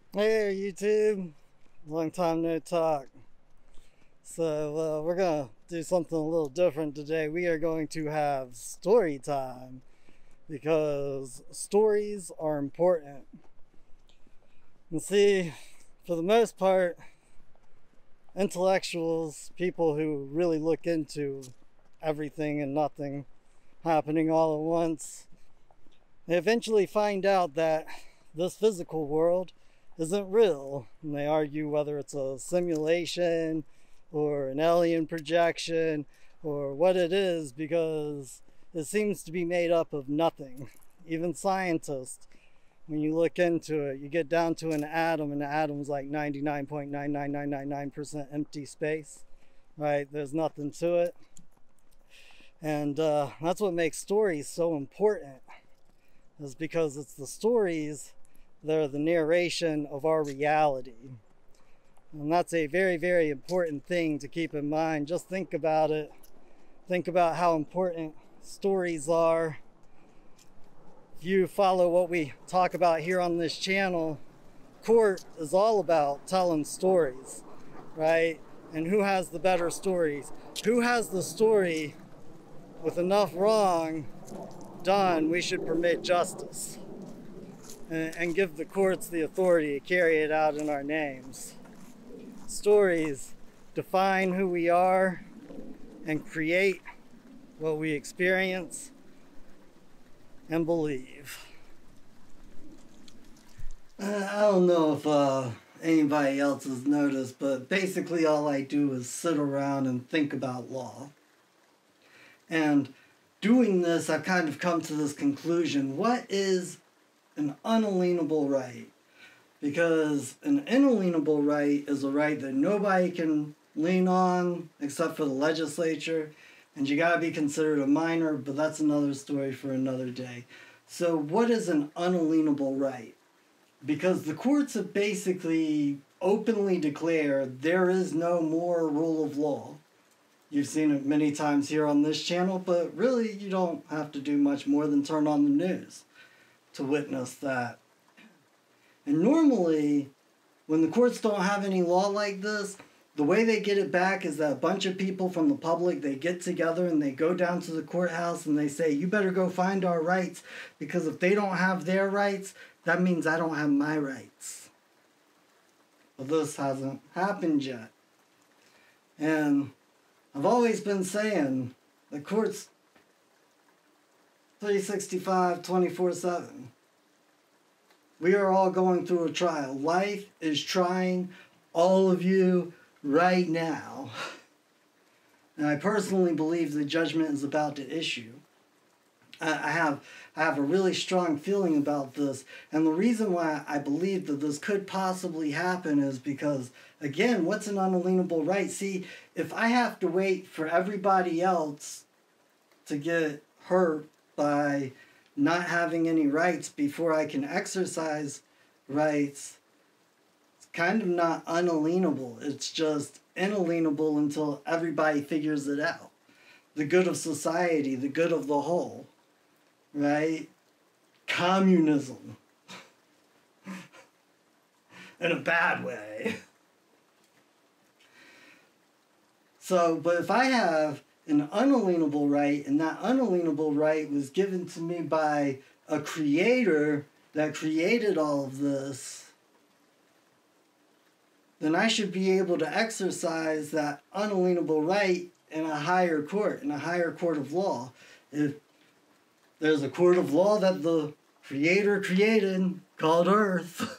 Hey YouTube, long time no talk. So we're gonna do something a little different today. We are going to have story time because stories are important. And see, for the most part, intellectuals, people who really look into everything and nothing happening all at once, they eventually find out that this physical world isn't real. And they argue whether it's a simulation or an alien projection or what it is because it seems to be made up of nothing. Even scientists, when you look into it, you get down to an atom, and the atom's like 99.99999% empty space, right? There's nothing to it. And that's what makes stories so important, is because it's the stories that are the narration of our reality. And that's a very, very important thing to keep in mind. Just think about it. Think about how important stories are. If you follow what we talk about here on this channel, court is all about telling stories, right? And who has the better stories? Who has the story with enough wrong done? We should permit justice and give the courts the authority to carry it out in our names. Stories define who we are and create what we experience and believe. I don't know if anybody else has noticed, but basically all I do is sit around and think about law. And doing this, I've kind of come to this conclusion. What is an unalienable right? Because an inalienable right is a right that nobody can lean on except for the legislature, and you gotta be considered a minor, but that's another story for another day. So what is an unalienable right? Because the courts have basically openly declared there is no more rule of law. You've seen it many times here on this channel, but really you don't have to do much more than turn on the news to witness that. And normally, when the courts don't have any law like this, the way they get it back is that a bunch of people from the public, they get together and they go down to the courthouse and they say, you better go find our rights, because if they don't have their rights, that means I don't have my rights. But this hasn't happened yet. And I've always been saying the courts 365, 24/7. We are all going through a trial. Life is trying all of you right now. And I personally believe the judgment is about to issue. I have a really strong feeling about this. And the reason why I believe that this could possibly happen is because, again, what's an unalienable right? See, if I have to wait for everybody else to get hurt by not having any rights before I can exercise rights, it's kind of not unalienable. It's just inalienable until everybody figures it out. The good of society, the good of the whole, right? Communism. In a bad way. So, but if I have an unalienable right, and that unalienable right was given to me by a creator that created all of this, then I should be able to exercise that unalienable right in a higher court, in a higher court of law. If there's a court of law that the creator created called Earth,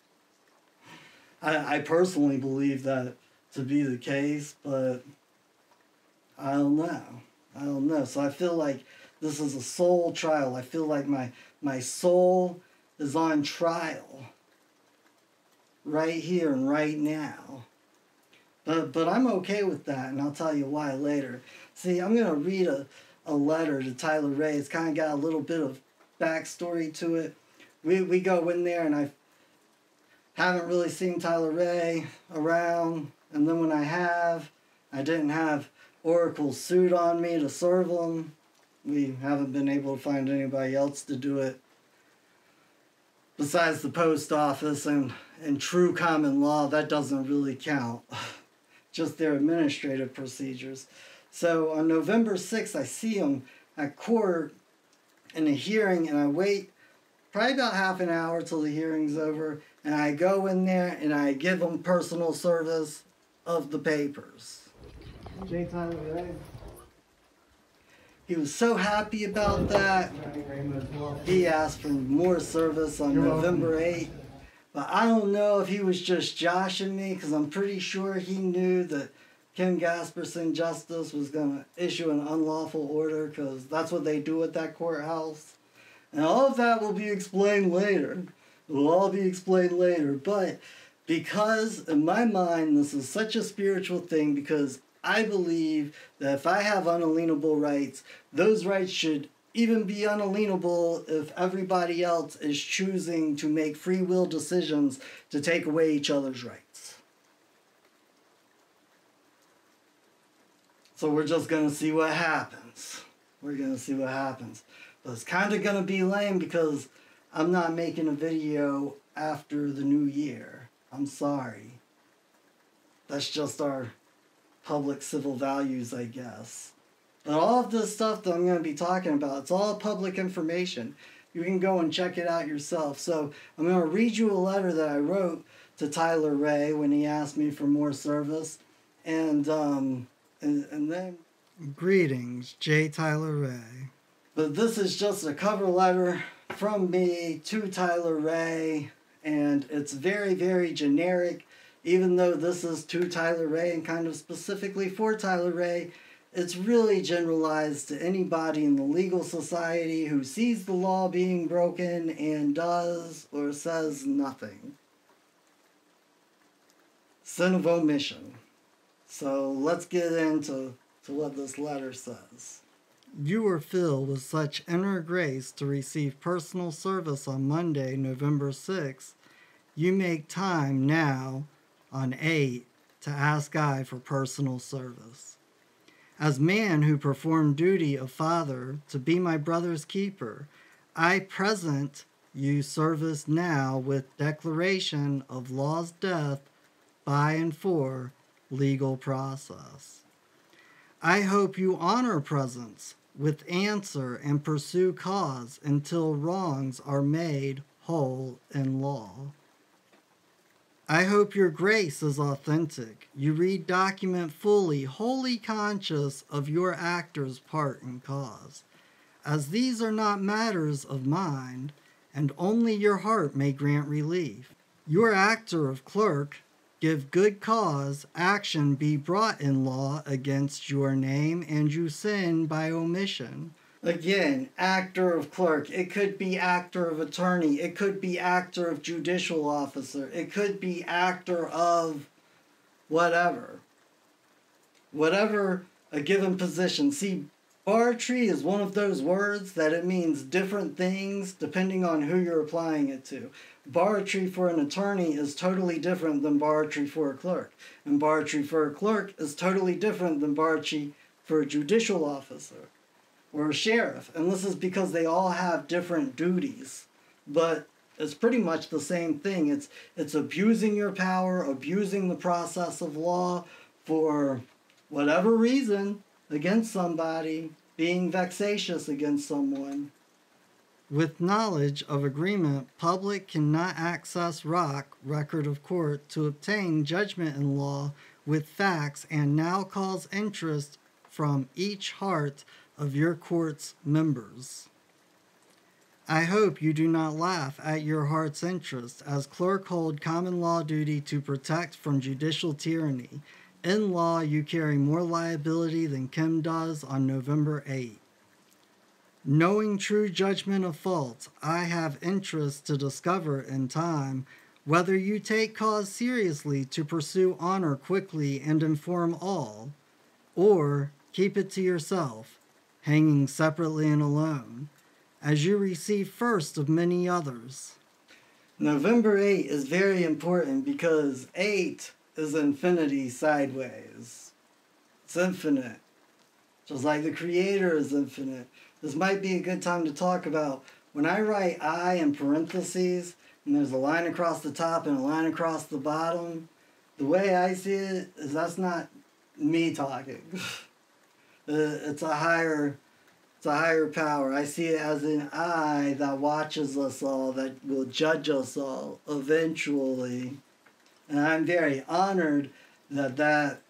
I personally believe that to be the case, but I don't know. So I feel like this is a soul trial. I feel like my soul is on trial right here and right now. But I'm okay with that, and I'll tell you why later. See, I'm going to read a letter to Tyler Ray. It's kind of got a little bit of backstory to it. We go in there, and I haven't really seen Tyler Ray around. And then when I didn't have Oracle's suit on me to serve him. We haven't been able to find anybody else to do it besides the post office, and in true common law, that doesn't really count. Just their administrative procedures. So on November 6th, I see him at court in a hearing, and I wait probably about half an hour till the hearing's over, and I go in there and I give him personal service of the papers. J. Tyler Ray. He was so happy about that. He asked for more service on November 8th. But I don't know if he was just joshing me, because I'm pretty sure he knew that Kim Gasperson Justice was going to issue an unlawful order, because that's what they do at that courthouse. And all of that will be explained later. It will all be explained later. But because, in my mind, this is such a spiritual thing, because I believe that if I have unalienable rights, those rights should even be unalienable if everybody else is choosing to make free will decisions to take away each other's rights. So we're just going to see what happens. We're going to see what happens. But it's kind of going to be lame because I'm not making a video after the new year. I'm sorry. That's just our public civil values, I guess. But all of this stuff that I'm going to be talking about, it's all public information. You can go and check it out yourself. So I'm going to read you a letter that I wrote to Tyler Ray when he asked me for more service. And then, greetings, J. Tyler Ray. But this is just a cover letter from me to Tyler Ray. And it's very, very generic. Even though this is to Tyler Ray and kind of specifically for Tyler Ray, it's really generalized to anybody in the legal society who sees the law being broken and does or says nothing. Sin of omission. So let's get into what this letter says. You are filled with such inner grace to receive personal service on Monday, November 6th. You make time now on 8 to ask I for personal service. As man who performed duty of father to be my brother's keeper, I present you service now with declaration of law's death by and for legal process. I hope you honor presence with answer and pursue cause until wrongs are made whole in law. I hope your grace is authentic. You read document fully, wholly conscious of your actor's part and cause. As these are not matters of mind, and only your heart may grant relief. Your actor of clerk, give good cause, action be brought in law against your name, and you sin by omission. Again, actor of clerk. It could be actor of attorney. It could be actor of judicial officer. It could be actor of whatever. Whatever a given position. See, bartry is one of those words that it means different things depending on who you're applying it to. Bartry for an attorney is totally different than bartry for a clerk. And bartry for a clerk is totally different than bartry for a judicial officer or a sheriff. And this is because they all have different duties. But it's pretty much the same thing. It's abusing your power, abusing the process of law for whatever reason against somebody, being vexatious against someone. With knowledge of agreement, public cannot access record of court to obtain judgment in law with facts and now cause interest from each heart of your court's members. I hope you do not laugh at your heart's interest, as clerk hold common law duty to protect from judicial tyranny. In law, you carry more liability than Kim does on November 8. Knowing true judgment of fault, I have interest to discover in time whether you take cause seriously to pursue honor quickly and inform all, or keep it to yourself, hanging separately and alone, as you receive first of many others. November 8 is very important because 8 is infinity sideways. It's infinite. Just like the Creator is infinite. This might be a good time to talk about, when I write I in parentheses, and there's a line across the top and a line across the bottom, the way I see it is that's not me talking. It's a higher power. I see it as an eye that watches us all, that will judge us all eventually. And I'm very honored that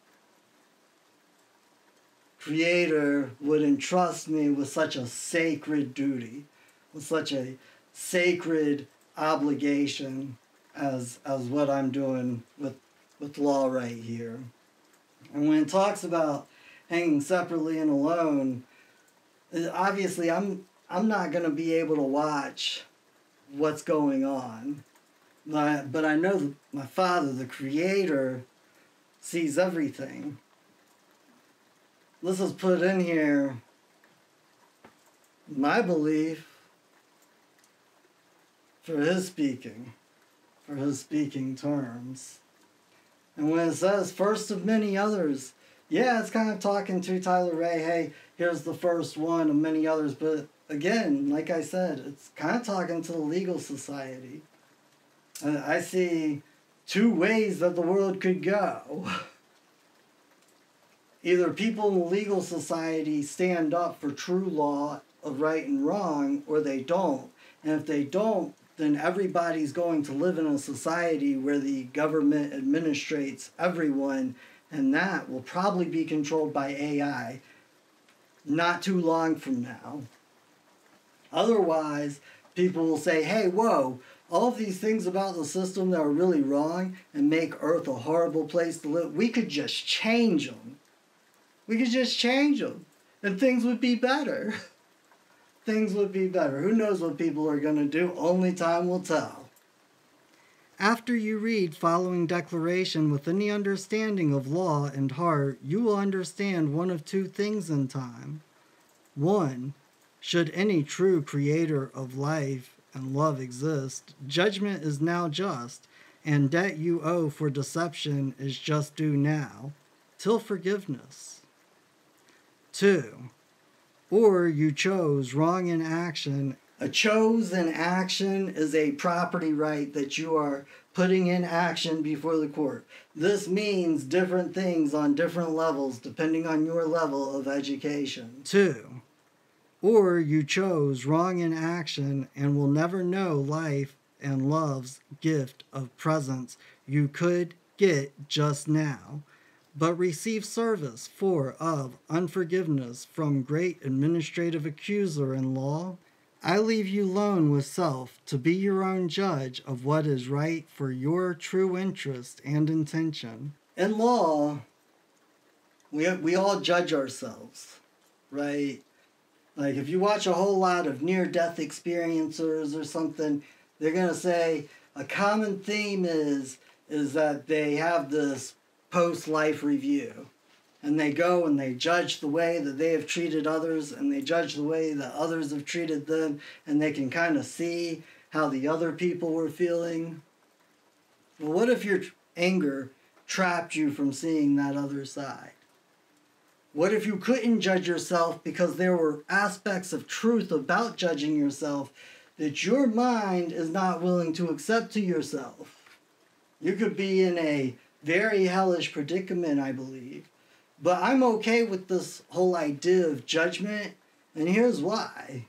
Creator would entrust me with such a sacred duty, with such a sacred obligation as what I'm doing with law right here. And when it talks about hanging separately and alone, obviously I'm not going to be able to watch what's going on. But I know that my Father, the Creator, sees everything. This is put in here, my belief, for his speaking terms. And when it says first of many others, yeah, it's kind of talking to Tyler Ray, hey, here's the first one of many others. But again, like I said, it's kind of talking to the legal society. And I see two ways that the world could go. Either people in the legal society stand up for true law of right and wrong, or they don't. And if they don't, then everybody's going to live in a society where the government administrates everyone, and that will probably be controlled by AI not too long from now. Otherwise, people will say, hey, whoa, all of these things about the system that are really wrong and make Earth a horrible place to live, we could just change them. We could just change them, and things would be better. Things would be better. Who knows what people are going to do? Only time will tell. After you read following declaration with any understanding of law and heart, you will understand one of two things in time. 1. Should any true creator of life and love exist, judgment is now just, and debt you owe for deception is just due now, till forgiveness. 2. Or you chose wrong in action. A chosen action is a property right that you are putting in action before the court. This means different things on different levels depending on your level of education. 2. Or you chose wrong in action and will never know life and love's gift of presence you could get just now, but receive service of unforgiveness from great administrative accuser in law. I leave you alone with self to be your own judge of what is right for your true interest and intention. In law, we all judge ourselves, right? Like if you watch a whole lot of near-death experiencers or something, they're going to say a common theme is that they have this post-life review. And they go and they judge the way that they have treated others, and they judge the way that others have treated them, and they can kind of see how the other people were feeling. Well, what if your anger trapped you from seeing that other side? What if you couldn't judge yourself because there were aspects of truth about judging yourself that your mind is not willing to accept to yourself? You could be in a very hellish predicament, I believe. But I'm okay with this whole idea of judgment, and here's why.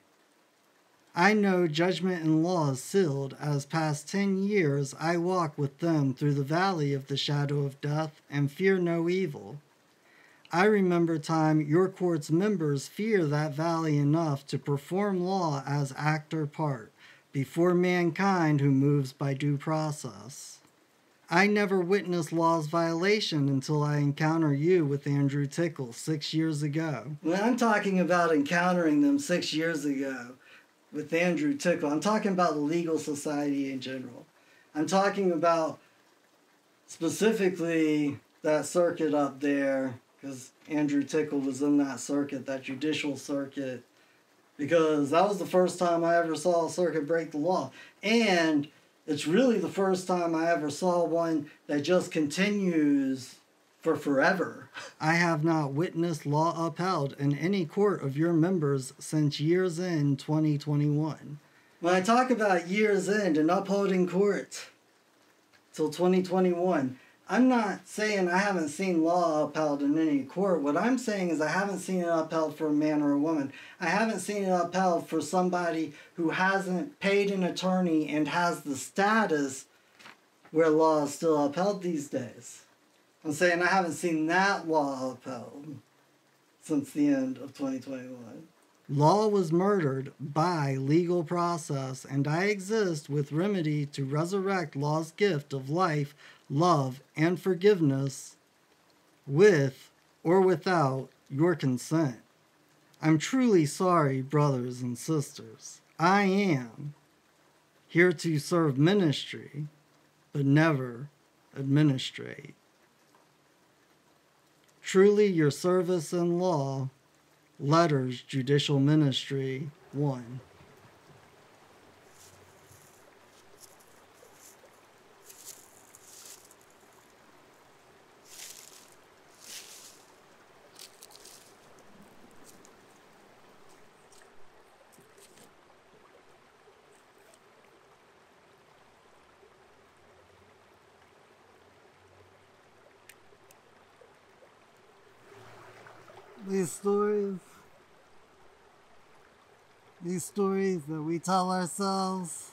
I know judgment and law is sealed, as past 10 years I walk with them through the valley of the shadow of death and fear no evil. I remember time your court's members fear that valley enough to perform law as actor part before mankind who moves by due process. I never witnessed law's violation until I encountered you with Andrew Tickle 6 years ago. When I'm talking about encountering them 6 years ago with Andrew Tickle, I'm talking about the legal society in general. I'm talking about specifically that circuit up there, because Andrew Tickle was in that circuit, that judicial circuit, because that was the first time I ever saw a circuit break the law. And it's really the first time I ever saw one that just continues for forever. I have not witnessed law upheld in any court of your members since years in 2021. When I talk about year's end and upholding court till 2021, I'm not saying I haven't seen law upheld in any court. What I'm saying is I haven't seen it upheld for a man or a woman. I haven't seen it upheld for somebody who hasn't paid an attorney and has the status where law is still upheld these days. I'm saying I haven't seen that law upheld since the end of 2021. Law was murdered by legal process, and I exist with remedy to resurrect law's gift of life, love, and forgiveness with or without your consent. I'm truly sorry, brothers and sisters. I am here to serve ministry, but never administrate. Truly your service in law. Letters, Judicial Ministry 1. These stories that we tell ourselves,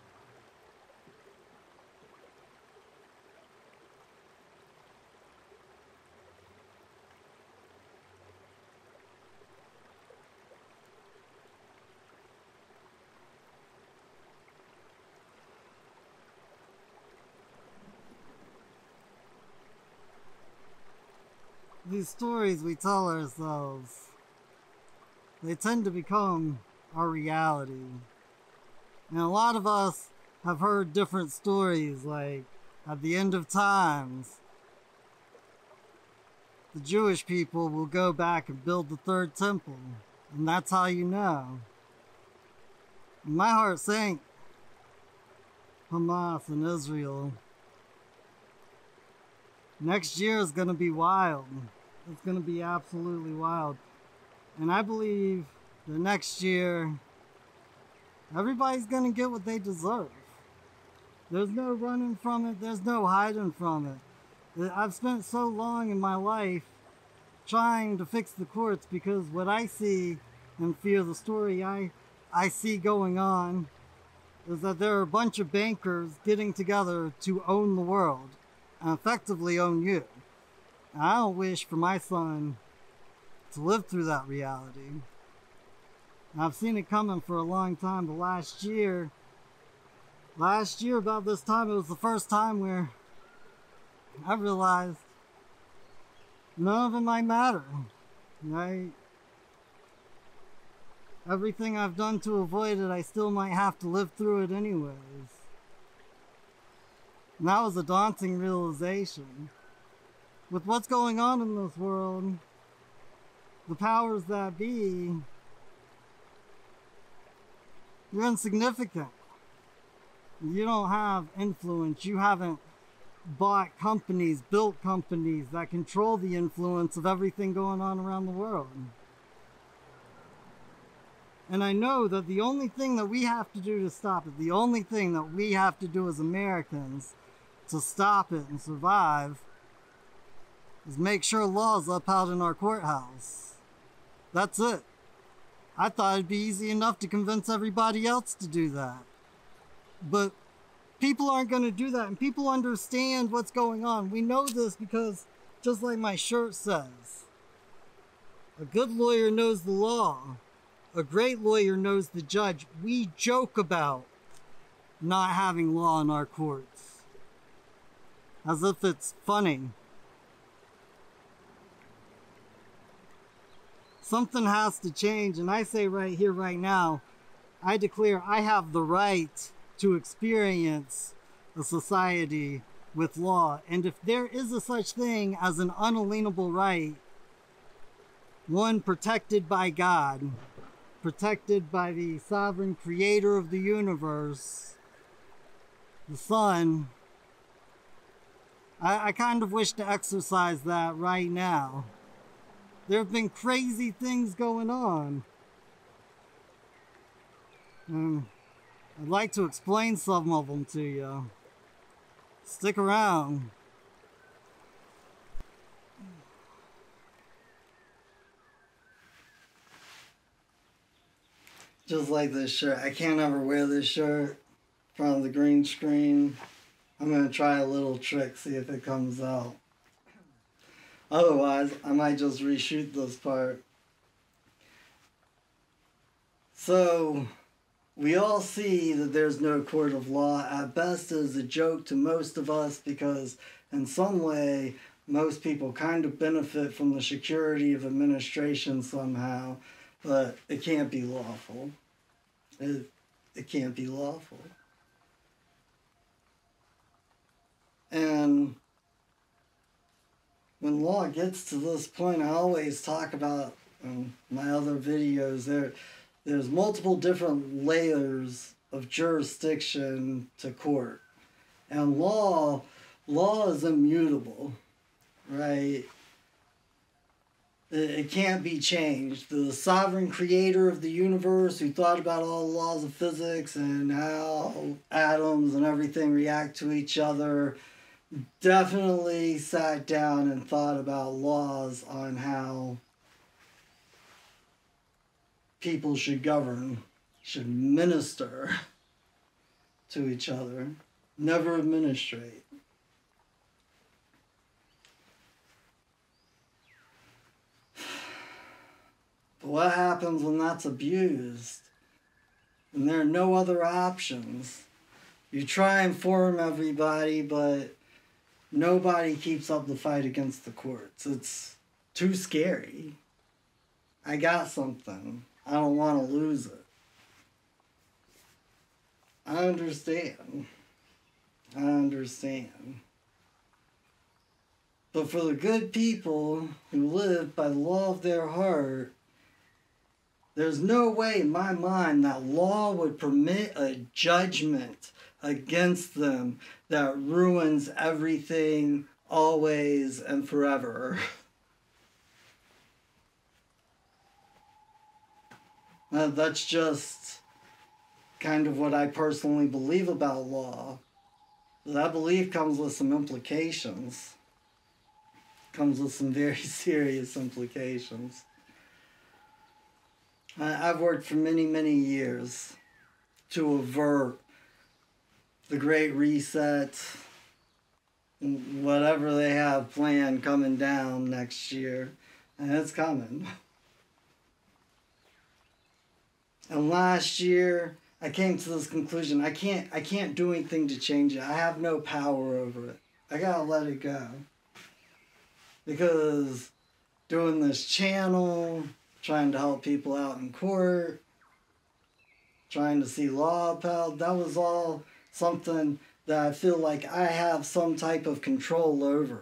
they tend to become our reality. And a lot of us have heard different stories, like at the end of times, the Jewish people will go back and build the third temple. And that's how you know. And my heart sank. Hamas and Israel. Next year is going to be wild. It's going to be absolutely wild. And I believe the next year, everybody's going to get what they deserve. There's no running from it. There's no hiding from it. I've spent so long in my life trying to fix the courts because what I see and fear the story I see going on is that there are a bunch of bankers getting together to own the world and effectively own you. And I don't wish for my son to live through that reality. I've seen it coming for a long time, but last year about this time, it was the first time where I realized none of it might matter. Right? Everything I've done to avoid it, I still might have to live through it anyways. And that was a daunting realization. With what's going on in this world, the powers that be, you're insignificant. You don't have influence. You haven't bought companies, built companies that control the influence of everything going on around the world. And I know that the only thing that we have to do to stop it, the only thing that we have to do as Americans to stop it and survive, is make sure law is upheld in our courthouse. That's it. I thought it'd be easy enough to convince everybody else to do that. But people aren't going to do that, and people understand what's going on. We know this because, just like my shirt says, a good lawyer knows the law. A great lawyer knows the judge. We joke about not having law in our courts, as if it's funny. Something has to change, and I say right here, right now, I declare I have the right to experience a society with law. And if there is a such thing as an unalienable right, one protected by God, protected by the sovereign creator of the universe, the sun, I kind of wish to exercise that right now. There have been crazy things going on. I'd like to explain some of them to you. Stick around. Just like this shirt. I can't ever wear this shirt in front of the green screen. I'm going to try a little trick, see if it comes out. Otherwise, I might just reshoot this part. So, we all see that there's no court of law. At best, it is a joke to most of us because in some way, most people kind of benefit from the security of administration somehow, but it can't be lawful. It can't be lawful. And when law gets to this point, I always talk about in my other videos, there's multiple different layers of jurisdiction to court. And law is immutable, right? It can't be changed. The sovereign creator of the universe who thought about all the laws of physics and how atoms and everything react to each other definitely sat down and thought about laws on how people should govern, should minister to each other, never administrate. But what happens when that's abused and there are no other options? You try and inform everybody, but nobody keeps up the fight against the courts. It's too scary. I got something. I don't want to lose it. I understand. I understand. But for the good people who live by the law of their heart, there's no way in my mind that law would permit a judgment against them that ruins everything always and forever. That's just kind of what I personally believe about law. That belief comes with some implications. Comes with some very serious implications. I've worked for many, many years to avert the Great Reset, whatever they have planned coming down next year, and it's coming. And last year, I came to this conclusion: I can't do anything to change it. I have no power over it. I gotta let it go. Because doing this channel, trying to help people out in court, trying to see law upheld, that was all something that I feel like I have some type of control over.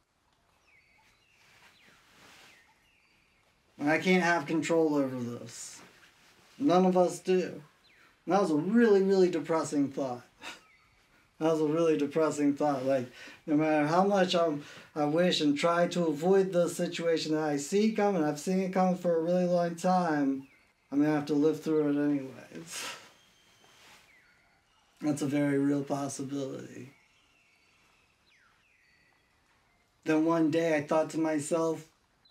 And I can't have control over this. None of us do. And that was a really, really depressing thought. That was a really depressing thought. Like, no matter how much I wish and try to avoid the situation that I see coming, I've seen it coming for a really long time, I'm going to have to live through it anyways. That's a very real possibility. Then one day I thought to myself,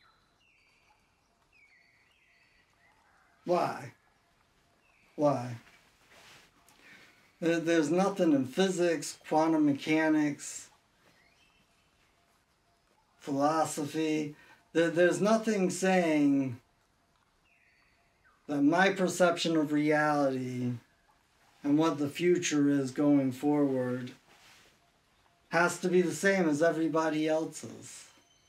why? Why? There's nothing in physics, quantum mechanics, philosophy. There's nothing saying that my perception of reality and what the future is going forward has to be the same as everybody else's.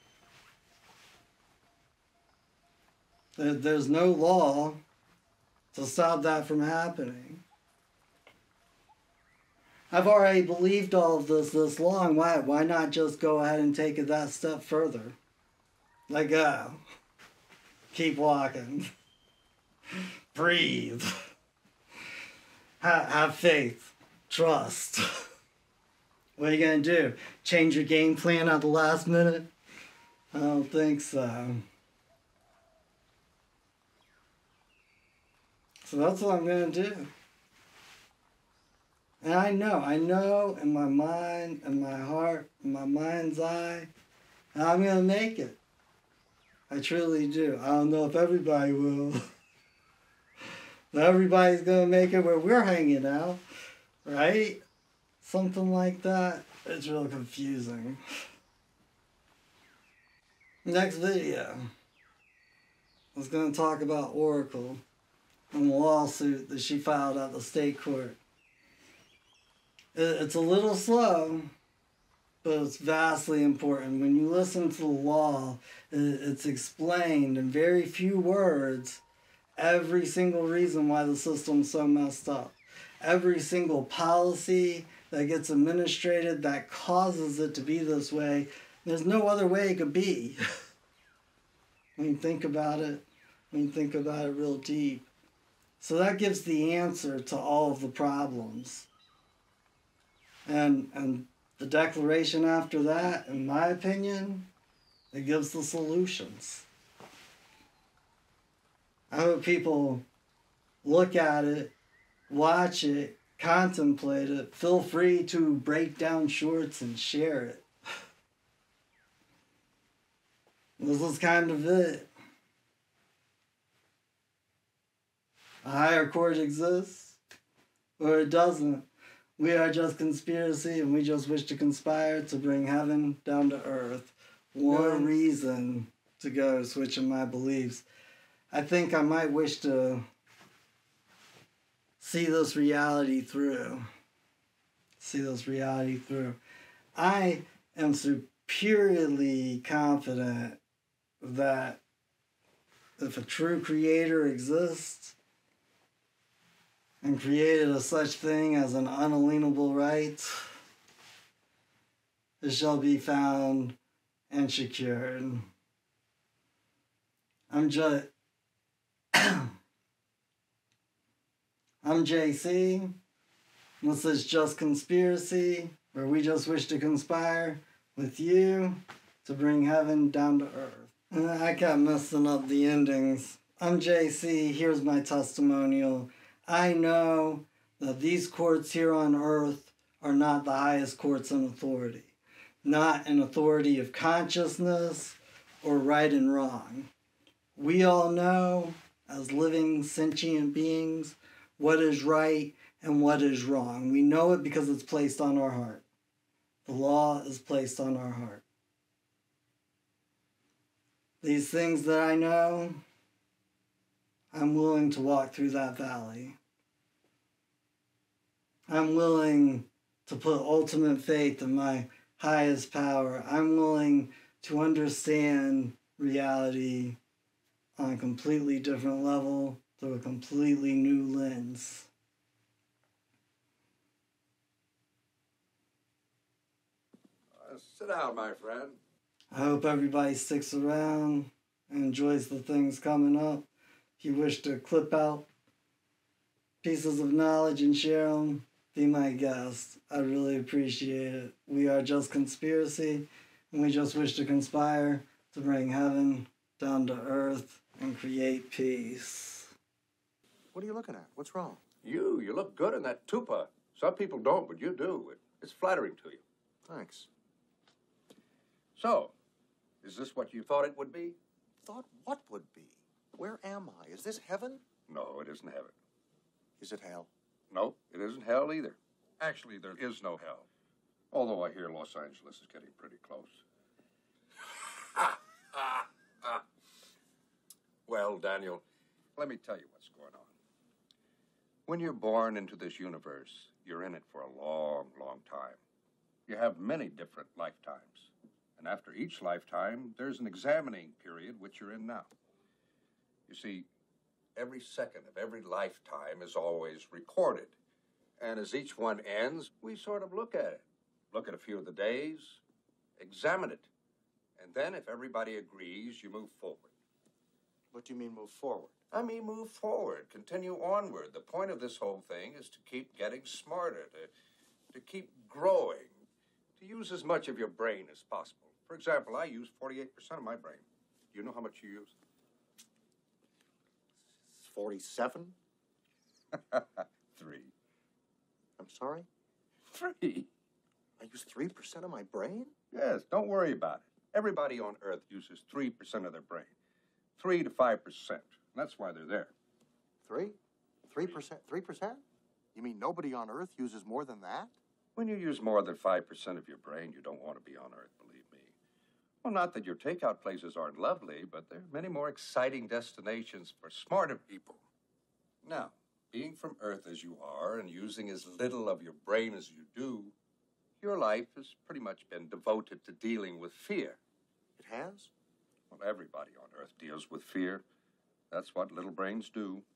There's no law to stop that from happening. I've already believed all of this long. Why not just go ahead and take it that step further? Let go. Keep walking. Breathe. Have faith. Trust. What are you going to do? Change your game plan at the last minute? I don't think so. So that's what I'm going to do. And I know in my mind, in my heart, in my mind's eye, I'm going to make it. I truly do. I don't know if everybody will. But everybody's going to make it where we're hanging out, right? Something like that. It's real confusing. Next video is going to talk about Oracle and the lawsuit that she filed at the state court. It's a little slow, but it's vastly important. When you listen to the law, it's explained in very few words every single reason why the system's so messed up. Every single policy that gets administrated that causes it to be this way. There's no other way it could be. When you think about it, real deep. So that gives the answer to all of the problems. And the declaration after that, in my opinion, it gives the solutions. I hope people look at it, watch it, contemplate it. Feel free to break down shorts and share it. This is kind of it. A higher court exists, or it doesn't. We are just conspiracy, and we just wish to conspire to bring heaven down to earth. One reason to go switching my beliefs. I think I might wish to see this reality through. I am superiorly confident that if a true creator exists and created a such thing as an unalienable right, it shall be found and secured. I'm JC. This is Just Conspiracy, where we just wish to conspire with you to bring heaven down to earth. I kept messing up the endings. I'm JC. Here's my testimonial. I know that these courts here on earth are not the highest courts in authority. Not an authority of consciousness or right and wrong. We all know, as living sentient beings, what is right and what is wrong. We know it because it's placed on our heart. The law is placed on our heart. These things that I know, I'm willing to walk through that valley. I'm willing to put ultimate faith in my highest power. I'm willing to understand reality on a completely different level through a completely new lens. Sit down, my friend. I hope everybody sticks around and enjoys the things coming up. If you wish to clip out pieces of knowledge and share them, be my guest. I really appreciate it. We are Just Conspiracy, and we just wish to conspire to bring heaven down to earth and create peace. What are you looking at? What's wrong? You look good in that tupa. Some people don't, but you do. It's flattering to you. Thanks. So, is this what you thought it would be? Thought what would be? Where am I? Is this heaven? No, it isn't heaven. Is it hell? No, it isn't hell either. Actually, there is no hell. Although I hear Los Angeles is getting pretty close. Well, Daniel, let me tell you what's going on. When you're born into this universe, you're in it for a long, long time. You have many different lifetimes. And after each lifetime, there's an examining period, which you're in now. You see, every second of every lifetime is always recorded. And as each one ends, we sort of look at it. Look at a few of the days, examine it. And then if everybody agrees, you move forward. What do you mean move forward? I mean move forward, continue onward. The point of this whole thing is to keep getting smarter, to keep growing, to use as much of your brain as possible. For example, I use 48% of my brain. Do you know how much you use? 47? 3. I'm sorry? 3. I use 3% of my brain? Yes, don't worry about it. Everybody on Earth uses 3% of their brain. 3 to 5%. That's why they're there. 3? 3%? 3%? You mean nobody on Earth uses more than that? When you use more than 5% of your brain, you don't want to be on Earth, believe me. Well, not that your takeout places aren't lovely, but there are many more exciting destinations for smarter people. Now, being from Earth as you are and using as little of your brain as you do, your life has pretty much been devoted to dealing with fear. It has? Well, everybody on Earth deals with fear. That's what little brains do.